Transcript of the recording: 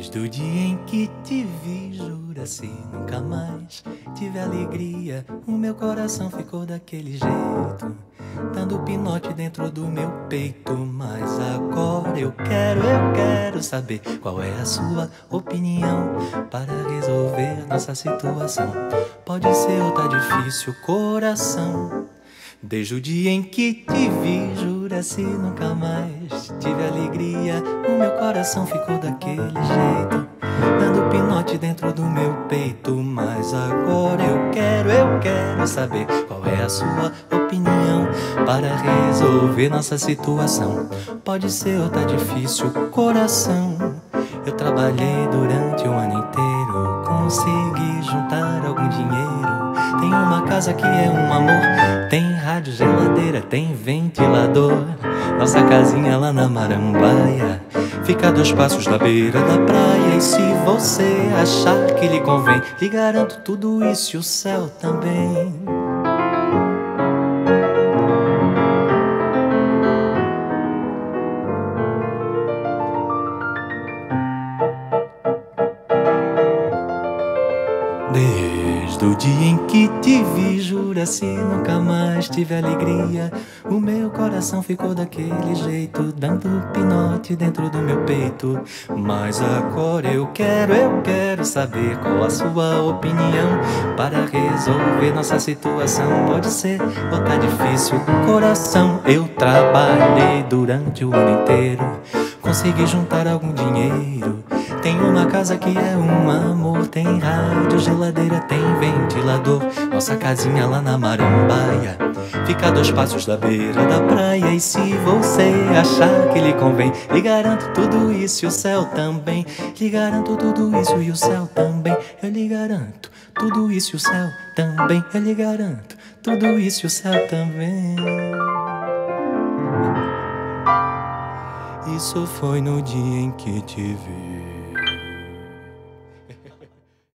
Desde o dia em que te vi, jura-se nunca mais tive alegria. O meu coração ficou daquele jeito, dando pinote dentro do meu peito. Mas agora eu quero saber qual é a sua opinião para resolver nossa situação. Pode ser ou tá difícil, coração. Desde o dia em que te vi, jura-se nunca mais tive alegria. O meu coração ficou daquele jeito, dando pinote dentro do meu peito. Mas agora eu quero saber qual é a sua opinião para resolver nossa situação. Pode ser ou tá difícil, coração. Eu trabalhei durante um ano inteiro, consegui juntar algum dinheiro. Tem uma casa que é um amor, tem rádio, geladeira, tem ventilador. Nossa casinha lá na Marambaia fica a 2 passos da beira da praia. E se você achar que lhe convém, lhe garanto tudo isso e o céu também. Desde o dia em que te vi, jura-se nunca mais tive alegria. O meu coração ficou daquele jeito, dando pinote dentro do meu peito. Mas agora eu quero saber qual a sua opinião para resolver nossa situação. Pode ser ou tá difícil, coração. Eu trabalhei durante o ano inteiro, consegui juntar algum dinheiro. Tem uma casa que é um amor, tem rádio, geladeira, tem ventilador. Nossa casinha lá na Marambaia fica a 2 passos da beira da praia. E se você achar que lhe convém, lhe garanto tudo isso e o céu também. Lhe garanto tudo isso e o céu também. Eu lhe garanto tudo isso e o céu também. Eu lhe garanto tudo isso e o céu também. Isso foi no dia em que te vi.